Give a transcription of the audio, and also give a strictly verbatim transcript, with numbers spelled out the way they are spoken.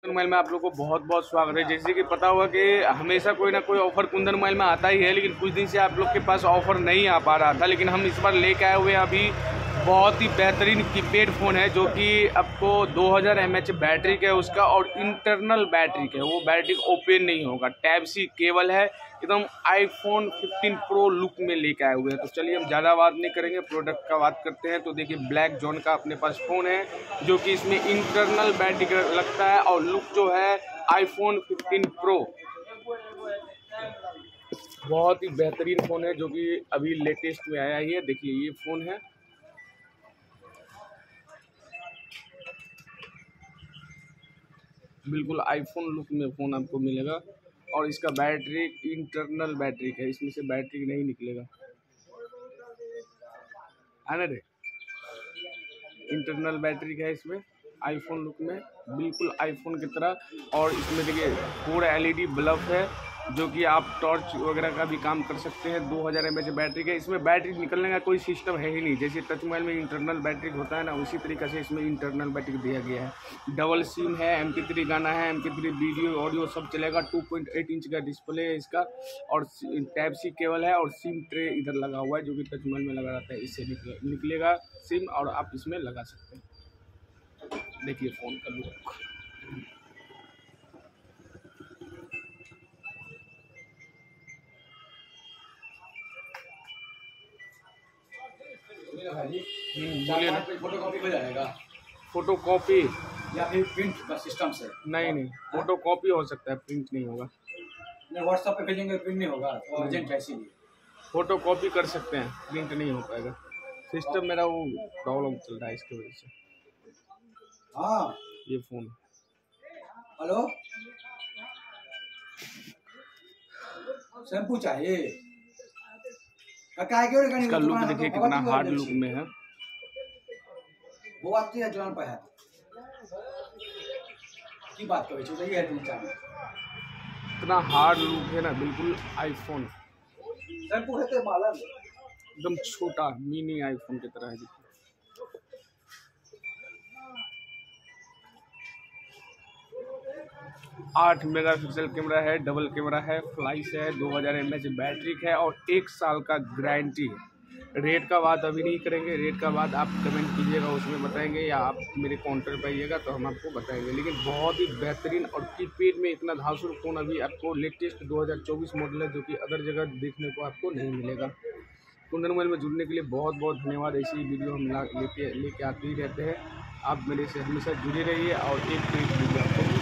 Mobile में आप लोग को बहुत बहुत स्वागत है। जैसे कि पता हुआ कि हमेशा कोई ना कोई ऑफर कुंदन मोबाइल में आता ही है, लेकिन कुछ दिन से आप लोग के पास ऑफर नहीं आ पा रहा था। लेकिन हम इस बार लेके आए हुए हैं अभी बहुत ही बेहतरीन कीपैड फ़ोन है, जो कि आपको दो हज़ार एम एच बैटरी का है उसका, और इंटरनल बैटरी का है। वो बैटरी ओपन नहीं होगा, टाइप सी केबल है, एकदम आईफोन फिफ्टीन प्रो लुक में लेके आए हुए हैं। तो चलिए हम ज़्यादा बात नहीं करेंगे, प्रोडक्ट का बात करते हैं। तो देखिए ब्लैक जोन का अपने पास फ़ोन है, जो कि इसमें इंटरनल बैटरी का लगता है, और लुक जो है आईफोन फिफ्टीन प्रो। बहुत ही बेहतरीन फ़ोन है, जो कि अभी लेटेस्ट में आया ही है। देखिए ये फ़ोन है, बिल्कुल आईफोन लुक में फ़ोन आपको मिलेगा। और इसका बैटरी इंटरनल बैटरी का है, इसमें से बैटरी नहीं निकलेगा, है ना रे। इंटरनल बैटरी का है इसमें, आईफोन लुक में, बिल्कुल आईफोन की तरह। और इसमें देखिए फोर एलईडी बल्ब है, जो कि आप टॉर्च वगैरह का भी काम कर सकते हैं। दो हज़ार एम एच बैटरी का। इसमें बैटरी निकलने का कोई सिस्टम है ही नहीं, जैसे टच मोबाइल में इंटरनल बैटरी होता है ना, उसी तरीके से इसमें इंटरनल बैटरी दिया गया है। डबल सिम है, एम पी थ्री गाना है, M P three video audio सब चलेगा। टू पॉइंट एट इंच का डिस्प्ले है इसका, और टाइप सी केबल है, और सिम ट्रे इधर लगा हुआ है, जो कि टच मोबाइल में लगा रहता है। इससे निकले, निकलेगा सिम, और आप इसमें लगा सकते हैं। देखिए फ़ोन का लुक, बोलिए ना। फोटो कॉपी हो जाएगा फोटो कॉपी या फिर प्रिंट का सिस्टम से? नहीं नहीं, फोटो कॉपी हो सकता है, प्रिंट नहीं होगा। नहीं, व्हाट्सएप पे भेजेंगे, प्रिंट नहीं होगा, तो अर्जेंट है इसीलिए। फोटो कॉपी कर सकते हैं, प्रिंट नहीं हो पाएगा। सिस्टम मेरा वो प्रॉब्लम चल रहा है, इसकी वजह से। हाँ, ये फ़ोन हेलो, शैम्पू चाहिए? क्या क्यों इसका लुक देखिए कितना हार्ड लुक में है। वो आती है जान पे है की बात करो, चाहिए है तीन चार। इतना हार्ड लुक है ना, बिल्कुल आईफोन शैम्पू है तो माला एकदम छोटा मिनी आईफोन की तरह है। आठ मेगापिक्सल कैमरा है, डबल कैमरा है, फ्लैश है, दो हज़ार एम एच बैटरी है, और एक साल का गारंटी है। रेट का बात अभी नहीं करेंगे, रेट का बात आप कमेंट कीजिएगा, उसमें बताएंगे, या आप मेरे काउंटर पर आइएगा तो हम आपको बताएंगे। लेकिन बहुत ही बेहतरीन, और कीपैड में इतना धांसुर फ़ोन अभी आपको लेटेस्ट दो हज़ार चौबीस मॉडल है, जो कि अदर जगह देखने को आपको नहीं मिलेगा। कुंदन मोबाइल में जुड़ने के लिए बहुत बहुत धन्यवाद। ऐसी वीडियो हम लेके लेके आते ही रहते हैं। आप मेरे से हमेशा जुड़े रहिए, और एक एक वीडियो आपको